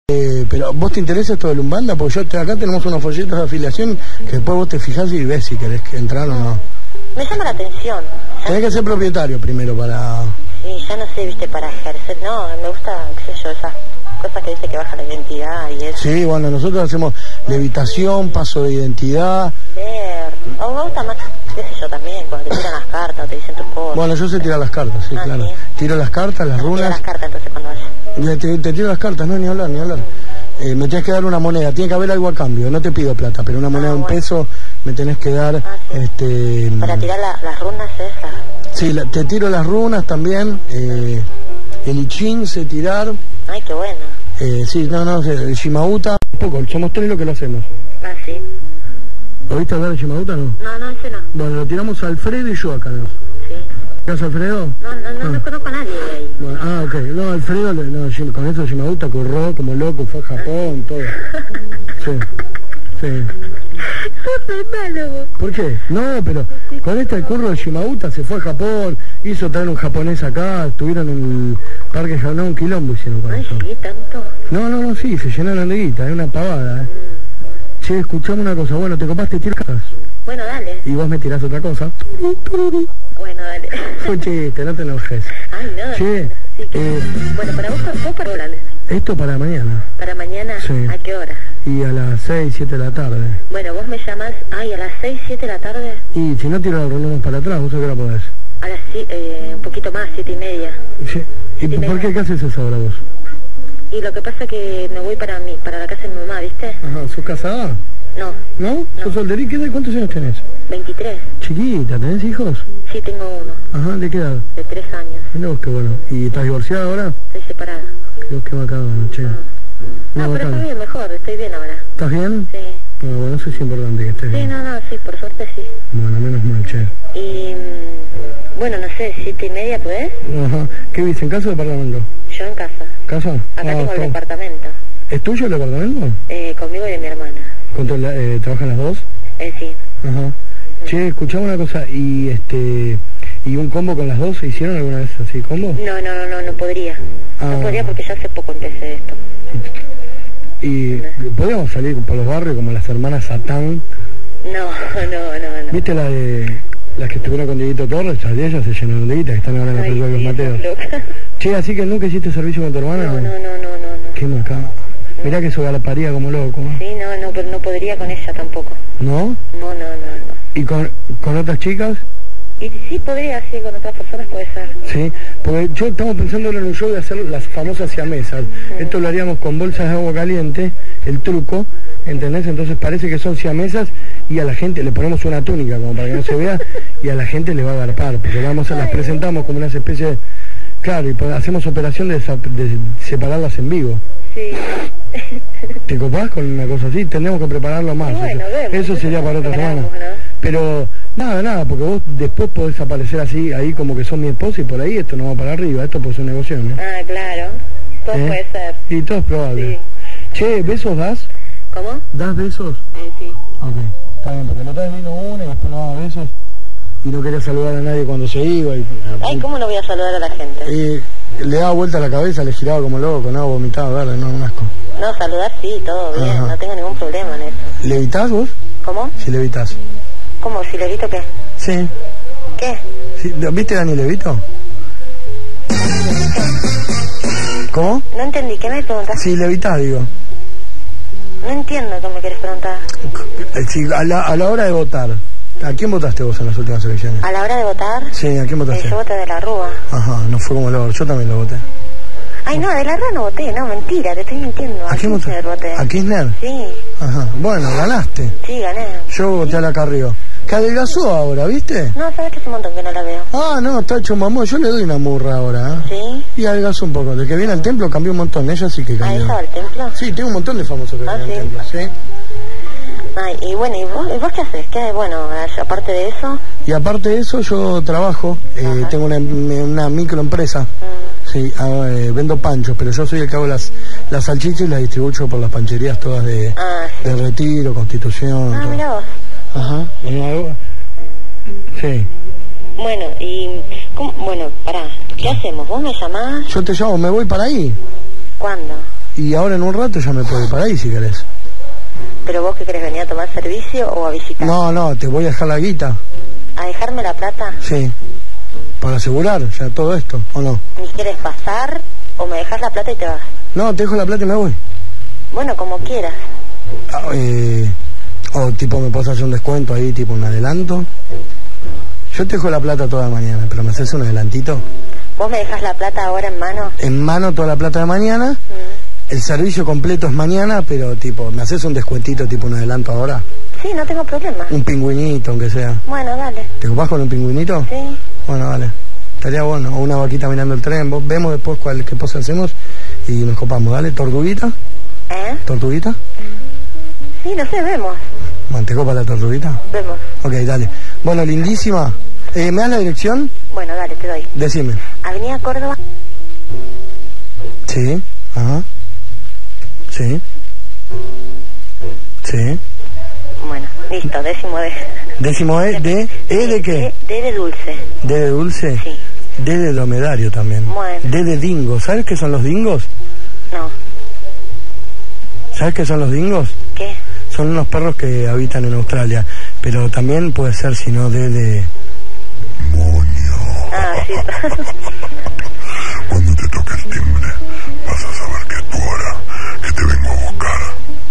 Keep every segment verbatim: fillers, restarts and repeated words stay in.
Eh, pero ¿vos te interesa esto de Umbanda? Porque yo te, acá tenemos unos folletos de afiliación que después vos te fijás y ves si querés entrar o no. Me llama la atención. Tenés que ser propietario primero para... Sí, ya no sé, viste, para ejercer. No, me gusta, qué sé yo, esas cosas que dice que baja la identidad y eso. Sí, bueno, nosotros hacemos levitación, paso de identidad. Ver. O me gusta más, qué sé yo, también, cuando te tiran las cartas, te dicen tus cosas. Bueno, yo sé tirar las cartas, sí, ah, claro. ¿sí? Tiro las cartas, las runas. Tiro las cartas entonces cuando vaya. Te, te tiro las cartas, no, ni hablar, ni hablar. Eh, me tienes que dar una moneda, tiene que haber algo a cambio, no te pido plata, pero una moneda de ah, un bueno. peso me tenés que dar. Ah, sí. este Para tirar la, las runas esas. Sí, la, te tiro las runas también, eh, el I Ching sé tirar. Ay, qué bueno. Eh, sí, no, no, el Shimauta, poco, somos tres lo que lo hacemos. Ah, sí. ¿Oíste hablar de Shimauta, no? No, no, ese no. Bueno, lo tiramos Alfredo y yo acá, ¿no? Sí. ¿Estás Alfredo? No, no, no, no, no conozco a nadie de ahí. Bueno, ah, ok. No, Alfredo, no, con eso Shimauta corrió como loco, fue a Japón, todo. Sí, sí. ¿Por qué? No, pero con este curro de Shimauta se fue a Japón, hizo traer un japonés acá, estuvieron en el parque de no, un quilombo hicieron con Ay, eso. sí, tanto. No, no, no, sí, se llenaron de guita, es una pavada, eh. Mm. Che, escuchame una cosa, bueno, te copaste tiras. Bueno, dale. Y vos me tirás otra cosa. Bueno, dale. Fue un chiste, no te enojes. Ay, no. Che, sí, que... eh... bueno, para vos, vos para planes. Esto para mañana. ¿Para mañana? Sí. ¿A qué hora? Y a las seis, siete de la tarde. Bueno, vos me llamás, ay, a las seis, siete de la tarde. Y si no tiro el reloj para atrás, vos a qué hora podés. A las eh, un poquito más, siete y media. Sí. ¿Y por media. qué? ¿Qué haces esa hora vos? Y lo que pasa es que me voy para mi, para la casa de mi mamá, ¿viste? Ajá, ¿sos casada? No. ¿No? ¿Sos no. solterita? ¿Cuántos años tenés? veintitrés. Chiquita, ¿tenés hijos? Sí, tengo uno. Ajá, ¿de qué edad? De tres años. Mirá vos, qué bueno. ¿Y estás divorciada ahora? Estoy separada. Creo que bacán, che. Ah, no, no pero está bien, mejor, estoy bien ahora. ¿Estás bien? Sí. Bueno, bueno, eso es importante que estés sí, bien. Sí, no, no, sí, por suerte sí. Bueno, menos mal, che. Y, bueno, no sé, siete y media, ¿podés? Ajá. ¿Qué viste, en casa o departamento? Yo en casa. ¿Casa? Acá ah, tengo está. el departamento. ¿Es tuyo el departamento? Eh, conmigo y de mi hermana. La, eh, ¿Trabajan las dos? Eh, sí. Ajá. Mm. Che, escuchame una cosa, y este... ¿Y un combo con las dos? ¿Se hicieron alguna vez así, combo? No, no, no, no, no podría. Ah. No podría porque ya hace poco empecé esto. ¿Y no. podríamos salir por los barrios como las hermanas Satán? No, no, no, no. ¿Viste la de... las que estuvieron con Dieguito Torres? Las de ellas se llenaron de guita, que están ahora en la película de los Mateos. Che, así que nunca hiciste servicio con tu hermana. No, no, no, no, no. no. Qué macabro. Mirá que eso galaparía como loco. Sí, no, no, pero no podría con ella tampoco. ¿No? No, no, no, no. ¿Y con, con otras chicas? Y sí, podría, sí, con otras personas puede ser. Sí, porque yo estamos pensando en un show de hacer las famosas siamesas. Mm. Esto lo haríamos con bolsas de agua caliente, el truco, ¿entendés? Entonces parece que son siamesas y a la gente le ponemos una túnica como para que no se vea y a la gente le va a agarpar, porque vamos a las presentamos como una especie de... Claro, y hacemos operación de, de separarlas en vivo. Sí. ¿Te copás con una cosa así? Tenemos que prepararlo más. Bueno, eso, vemos, eso sería para otra semana. ¿No? Pero nada, nada, porque vos después podés aparecer así, ahí como que sos mi esposa y por ahí esto no va para arriba, esto puede ser un negocio, ¿no? Ah, claro, todo ¿Eh? puede ser. Y todo es probable. Sí. Che, ¿besos das? ¿Cómo? ¿Das besos? Eh, sí. Ok, está bien, porque la otra vez vino una y después no daba besos y no quería saludar a nadie cuando se iba. Y, Ay, ¿cómo no voy a saludar a la gente? Y le daba vuelta a la cabeza, le giraba como loco, no, vomitaba, verde, no, un asco. No, saludar sí, todo bien, Ajá. no tengo ningún problema en eso. ¿Levitás vos? ¿Cómo? Si levitás. ¿Cómo? ¿Si levito qué? Sí. ¿Qué? Sí, ¿viste Dani Levito? ¿Cómo? No entendí, ¿qué me preguntas? Sí, levitás, digo. No entiendo qué me quieres preguntar. Sí, a la, a la hora de votar, ¿a quién votaste vos en las últimas elecciones? ¿A la hora de votar? Sí, ¿a quién votaste? Eh, yo voté de la Rúa. Ajá, no fue como lo yo también lo voté. Ay, no, de la Rúa no voté, no, mentira, te estoy mintiendo. ¿A, ¿A quién Kirchner voté? ¿A Kirchner? Sí. Ajá, bueno, ganaste. Sí, gané. Yo voté sí. a la Carrió. Que adelgazó ahora, ¿viste? No, sabes que hace un montón que no la veo. Ah, no, está hecho mamón, yo le doy una murra ahora, ¿eh? Sí. Y adelgazó un poco, de que viene al templo cambió un montón, ella sí que cambió. ¿Ah, ella va al templo? Sí, tengo un montón de famosos que ah, vienen ¿sí? al templo, ¿sí? Ay, y bueno, ¿y vos, ¿y vos qué haces? ¿Qué, bueno, aparte de eso? Y aparte de eso, yo trabajo, eh, tengo una, una microempresa, mm. sí, eh, vendo panchos, pero yo soy el que hago las, las salchichas y las distribuyo por las pancherías todas de, ah, sí. de Retiro, Constitución. Ah, mira vos. Ajá. Sí. Bueno, y, ¿cómo? Bueno, pará, ¿qué hacemos? ¿Vos me llamás? Yo te llamo, me voy para ahí. ¿Cuándo? y ahora en un rato ya me puedo ir para ahí si querés. ¿Pero vos qué querés, venir a tomar servicio o a visitar? No, no, te voy a dejar la guita. ¿A dejarme la plata? Sí, para asegurar ya todo esto, ¿o no? ¿Ni quieres pasar o me dejas la plata y te vas? No, te dejo la plata y me voy. Bueno, como quieras. Ah, eh, o tipo me puedes hacer un descuento ahí, tipo un adelanto. Yo te dejo la plata toda la mañana, pero me haces un adelantito. ¿Vos me dejas la plata ahora en mano? En mano toda la plata de mañana. Mm. El servicio completo es mañana, pero tipo, ¿me haces un descuentito, tipo un adelanto ahora? Sí, no tengo problema. Un pingüinito, aunque sea. Bueno, dale. ¿Te ocupás con un pingüinito? Sí. Bueno, dale. Estaría bueno. O una vaquita mirando el tren. Vos, vemos después cuál, qué pose hacemos y nos copamos. Dale, tortuguita. ¿Eh? ¿Tortuguita? Sí, no sé, vemos. Bueno, ¿te copa la tortuguita? Vemos. Ok, dale. Bueno, lindísima. Eh, ¿Me das la dirección? Bueno, dale, te doy. Decime. Avenida Córdoba. Sí, ajá. Sí. Sí. Bueno, listo, décimo D. Décimo E, de, ¿E de qué? D, D de dulce. ¿D de dulce? Sí. D de dromedario también. Bueno. D de dingo. ¿Sabes qué son los dingos? No. ¿Sabes qué son los dingos? ¿Qué? Son unos perros que habitan en Australia, pero también puede ser, si no, D de... Moño. Ah, sí. Cuando te toque el timbre, vas a saber que es tu hora, que te vengo a buscar.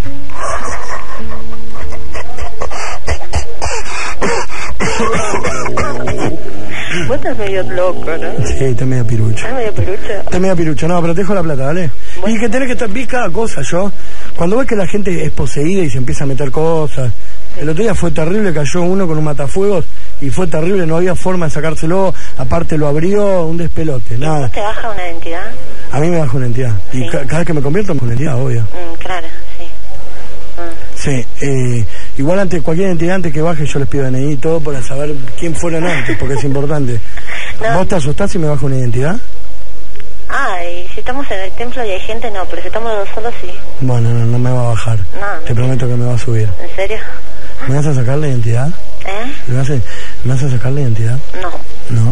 Vos estás medio loco, ¿no? Sí, está medio pirucho. ¿Estás medio pelucho? Está medio pirucho, no, pero te dejo la plata, ¿vale? Bueno. Y que tenés que estar, vi cada cosa, yo. Cuando ves que la gente es poseída y se empieza a meter cosas. Sí. El otro día fue terrible, cayó uno con un matafuegos y fue terrible, no había forma de sacárselo, aparte lo abrió, un despelote, ¿Y nada. vos te baja una identidad? A mí me baja una entidad. Sí. Y ca cada vez que me convierto en una entidad, obvio. Mm, claro, sí. Mm. Sí, eh, igual ante cualquier entidad antes que baje yo les pido D N I y todo para saber quién fueron antes, porque es importante. No. ¿Vos te asustás si me bajo una identidad? Ah, y si estamos en el templo y hay gente, no, pero si estamos los dos solos, sí. Bueno, no, no me va a bajar. No, Te no. prometo que me va a subir. ¿En serio? ¿Me vas a sacar la identidad? ¿Eh? ¿Me vas a, ¿me vas a sacar la identidad? No. No.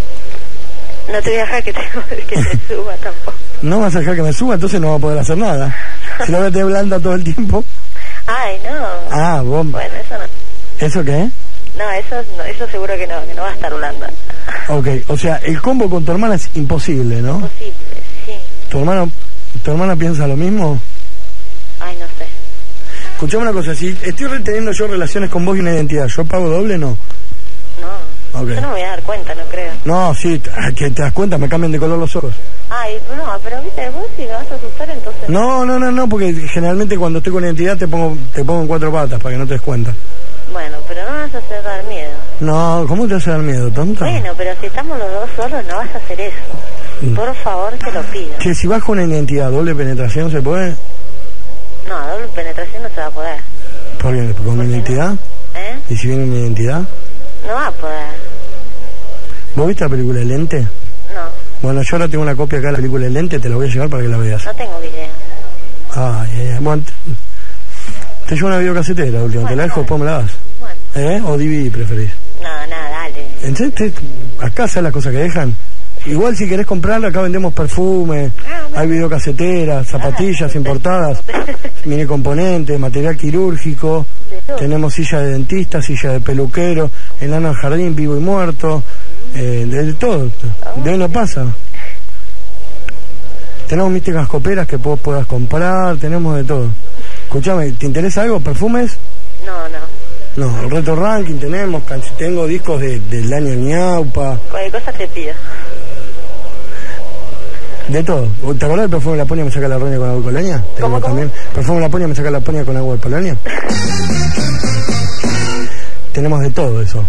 No te voy a dejar que te, que te suba tampoco. No vas a dejar que me suba, entonces no va a poder hacer nada. Si no me te blanda todo el tiempo. Ay, no. Ah, vos... Bueno, eso no. ¿Eso qué? No, eso, no, eso seguro que no, que no va a estar blanda. Ok, o sea, el combo con tu hermana es imposible, ¿no? Posible, sí. ¿Tu hermana, ¿Tu hermana piensa lo mismo? Ay, no sé. Escuchame una cosa, si estoy reteniendo yo relaciones con vos y una identidad, ¿yo pago doble o no? No. Okay. Yo no me voy a dar cuenta, no creo. No, sí, que te das cuenta, me cambian de color los ojos. Ay, no, pero viste, vos si me vas a asustar entonces... No, no, no, no, porque generalmente cuando estoy con identidad te pongo te pongo en cuatro patas para que no te des cuenta. Bueno, pero no me vas a hacer dar miedo. No, ¿cómo te vas a dar miedo, tonta? Bueno, pero si estamos los dos solos no vas a hacer eso. Mm. Por favor, te lo pido. Che, si vas con una identidad, ¿doble penetración se puede? No, doble penetración no se va a poder. ¿Por qué? ¿Con una identidad? No? ¿Eh? ¿Y si viene una identidad? No va a poder. ¿Vos viste la película El Lente? No, Bueno, yo ahora tengo una copia acá de la película El Lente, te la voy a llevar para que la veas. no tengo video. Ay, ay, ay. Bueno, te, te llevo una videocasetera última, Bueno, te la dejo, después me la das. Bueno, ¿Eh? ¿O D V D preferís? no, nada, dale. ¿En serio? Te- Acá sabes las cosas que dejan. Igual si querés comprarla, acá vendemos perfume, Ah, bueno. hay videocaseteras, zapatillas Ah, importadas, mini componentes, material quirúrgico, De todo. tenemos silla de dentista, silla de peluquero, enano al jardín, vivo y muerto, eh, de, de todo, de hoy no pasa. Tenemos místicas coperas que vos puedas comprar, tenemos de todo. Escuchame, ¿te interesa algo? ¿Perfumes? No, no. No, el Retro Ranking tenemos, can- tengo discos de, del año Ñaupa, Cualquier cosa te pido. de todo. ¿Te acordás del perfume de la ponia me saca la roña con agua de Polonia? ¿Cómo, Tengo cómo? también. Perfume de la ponia me saca la ponia con agua de Polonia. Tenemos de todo eso.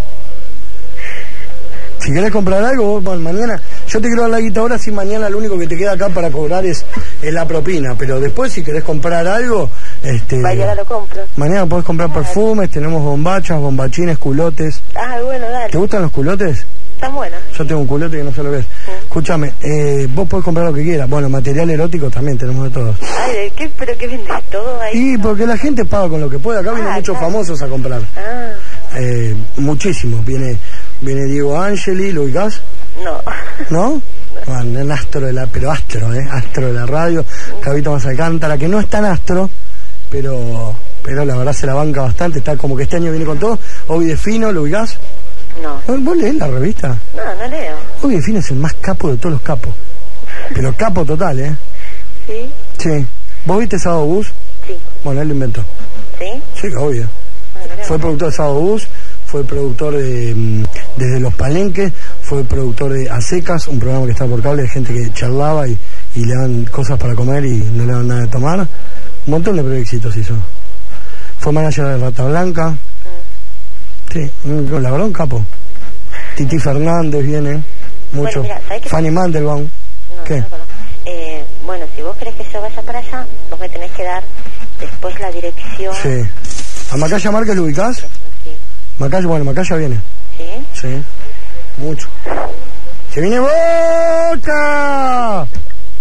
Si querés comprar algo, vos, bueno, mañana, yo te quiero dar la guita ahora, si mañana lo único que te queda acá para cobrar es, es la propina, pero después si querés comprar algo, este, Mañana lo compro. mañana podés comprar perfumes, tenemos bombachas, bombachines, culotes. Ah, bueno, dale. ¿Te gustan los culotes? Están buenos. Yo tengo un culote que no sé lo que es. Sí. Escúchame, eh, vos podés comprar lo que quieras. Bueno, material erótico también tenemos de todo. Ay, ¿de qué? ¿Pero qué vendes todo ahí? Y porque la gente paga con lo que puede. Acá vienen Ah, muchos claro. famosos a comprar. Ah, Eh, muchísimos. Viene viene Diego Angeli, ¿lo ubicás? no. ¿No? Bueno, un astro de la, pero astro, ¿eh? Astro de la radio, Gabito Más Alcántara, que no es tan astro, pero pero la verdad se la banca bastante, está como que este año viene con todo. Obi de Fino, ¿lo ubicás? No. ¿Vos leés la revista? No, no leo. Obi de Fino es el más capo de todos los capos, pero capo total, ¿eh? ¿Sí? Sí. ¿Vos viste Sábado Bus? Sí. Bueno, él lo inventó. ¿Sí? Sí, obvio. Ah, Fue productor de Sábado Bus, fue productor de mm, Desde los Palenques, fue productor de A Secas, un programa que está por cable de gente que charlaba y, y le daban cosas para comer y no le daban nada de tomar. Un montón de proyectos hizo. Fue manager de Rata Blanca. Mm. Sí, la verdad un capo. Titi Fernández viene, mucho. Bueno, mira, Fanny Mandelbaum. No, ¿Qué? No, no, no. Eh, bueno, si vos querés que yo vaya para allá, vos me tenés que dar después la dirección. Sí. ¿A Macaya Márquez lo ubicás? Sí. Macaya, bueno, Macaya viene. ¿Sí? Sí. Mucho. ¡Se viene Boca!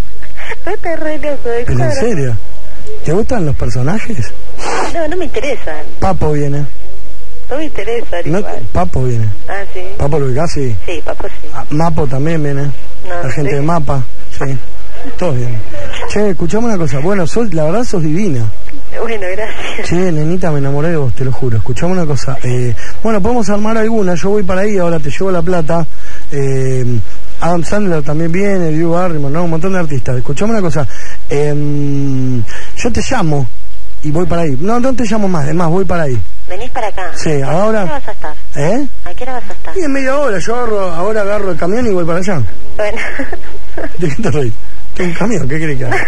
Vete re loco, ¿Pero en serio? ¿Te gustan los personajes? No, no me interesan. Papo viene. No me interesa, No, Papo viene. Ah, sí. ¿Papo lo ubicás? Sí. Sí, Papo sí. Ah, Mapo también viene. No, la gente sí. de Mapa. Sí. Todos vienen. Che, escuchame una cosa. Bueno, sos, la verdad sos divina. Bueno, gracias. Che, nenita, me enamoré de vos, te lo juro. Escuchame una cosa. Eh, bueno, podemos armar alguna. Yo voy para ahí, ahora te llevo la plata. Eh, Adam Sandler también viene, Drew Barrymore, ¿no? Un montón de artistas. Escuchame una cosa. Eh, yo te llamo y voy para ahí. No, no te llamo más, además, voy para ahí. Venís para acá. Sí, ahora. ¿A qué hora vas a estar? ¿Eh? ¿A qué hora vas a estar? Y en media hora, yo agarro, ahora agarro el camión y voy para allá. Bueno. ¿De qué te reís? Tengo un camión, ¿qué querés que haga?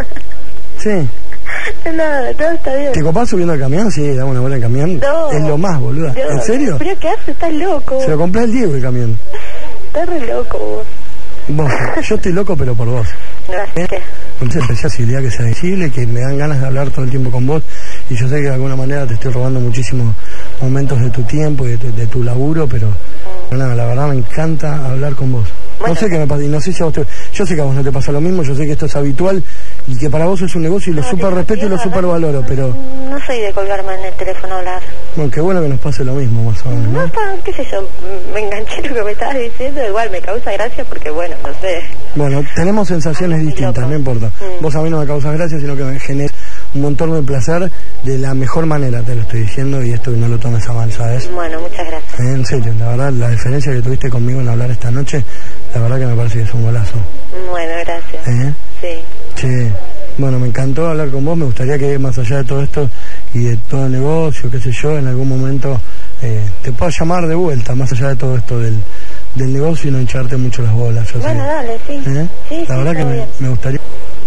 Sí. Nada, todo está bien. ¿Te copás subiendo el camión? Sí, dame una bola de camión. No. Es lo más, boluda. No. ¿En serio? ¿Pero qué haces? Estás loco. Se lo compré el Diego el camión. Estás re loco vos. Vos, yo estoy loco pero por vos. Gracias. ¿Eh? Una especialidad que sea visible, que me dan ganas de hablar todo el tiempo con vos, y yo sé que de alguna manera te estoy robando muchísimos momentos de tu tiempo y de tu, de tu laburo, pero mm. nada, la verdad me encanta hablar con vos. Bueno, no sé qué me pasa, y no sé si a vos te, yo sé que a vos no te pasa lo mismo, yo sé que esto es habitual y que para vos es un negocio y lo no, super respeto y lo super valoro, pero... No soy de colgarme en el teléfono a hablar. Bueno, qué bueno que nos pase lo mismo, más o menos, ¿no? No, está, qué sé yo, me enganché lo que me estabas diciendo, igual me causa gracia porque, bueno, no sé. Bueno, tenemos sensaciones Ay, distintas, loco. No importa. Mm. Vos a mí no me causas gracia, sino que me generas un montón de placer de la mejor manera, te lo estoy diciendo, y esto no lo tomes a mal, ¿sabes? Bueno, muchas gracias. Eh, en serio, la verdad, la diferencia que tuviste conmigo en hablar esta noche, la verdad que me parece que es un golazo. Bueno, gracias. ¿Eh? Sí. Che, bueno, me encantó hablar con vos, me gustaría que más allá de todo esto y de todo el negocio, qué sé yo, en algún momento eh, te pueda llamar de vuelta, más allá de todo esto del, del negocio y no hincharte mucho las bolas. Yo bueno, sé. Dale, sí. ¿Eh? Sí, la sí, verdad que me, me gustaría...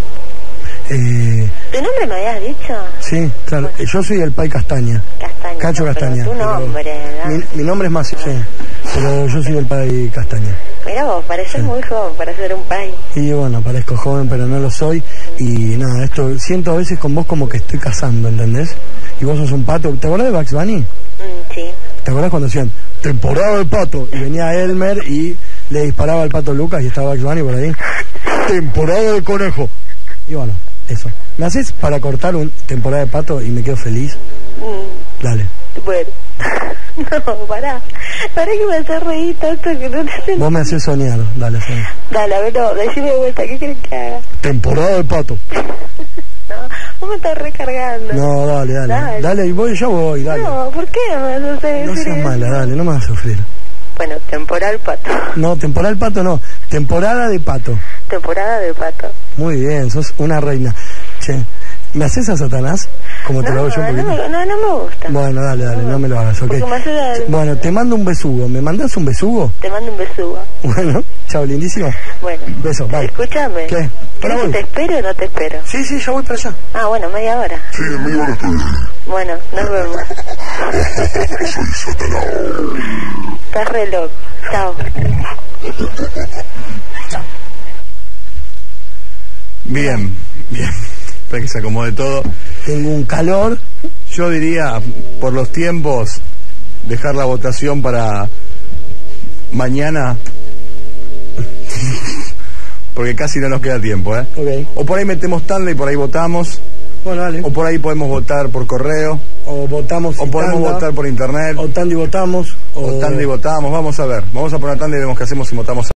Eh, ¿Tu nombre me habías dicho? Sí, claro, bueno. Yo soy el Pai Castaña. Castaña. Cacho no, Castaña. Tu nombre, mi, mi nombre es más, sí, pero yo soy el Pai Castaña. Mira vos, pareces sí. muy joven para ser un Pai. Y bueno, parezco joven, pero no lo soy. Y nada, esto siento a veces con vos como que estoy cazando, ¿entendés? Y vos sos un pato. ¿Te acordás de Bugs Bunny? Mm, sí. ¿Te acordás cuando decían temporada del pato? Y venía Elmer y le disparaba al pato Lucas y estaba Bugs Bunny por ahí. Temporada del conejo. Y bueno, eso. ¿Me haces para cortar un temporada de pato y me quedo feliz? Mm. Dale. Bueno. No, pará. Pará que me hace reír tanto que no te... Vos me haces soñar. Dale, soñar. Dale, a ver, no, decime de vuelta, ¿qué querés que haga? Temporada de pato. No, vos me estás recargando. No, dale, dale. Dale, dale y voy, yo voy, dale. No, ¿por qué me vas a hacer No seas mala, dale, no me vas a sufrir. Bueno, temporal pato. No, temporal pato no. Temporada de pato. Temporada de pato. Muy bien, sos una reina. Che, ¿me haces a Satanás? Como te no, lo hago yo un poquito. No, me, no, no me gusta. Bueno, dale, dale, no, no me lo hagas, ok. Me bueno, te mando un besugo. ¿Me mandás un besugo? Te mando un besugo. Bueno, chao, lindísima. Bueno. Beso, bye. Escúchame. ¿Qué? ¿Para voy? ¿Te espero o no te espero? Sí, sí, ya voy para allá. Ah, bueno, media hora. Sí, en media hora estoy. Bueno, nos vemos. Soy Satanás. Estás re loco. Chao. Bien, bien. Para que se acomode todo. Tengo un calor. Yo diría, por los tiempos, dejar la votación para mañana. Porque casi no nos queda tiempo, ¿eh? Okay. O por ahí metemos tanda y por ahí votamos. Bueno, dale. O por ahí podemos votar por correo. O votamos. O podemos tanda, votar por internet. O tanda y votamos. O, o tanda y votamos. Vamos a ver. Vamos a poner tanda y vemos qué hacemos si votamos.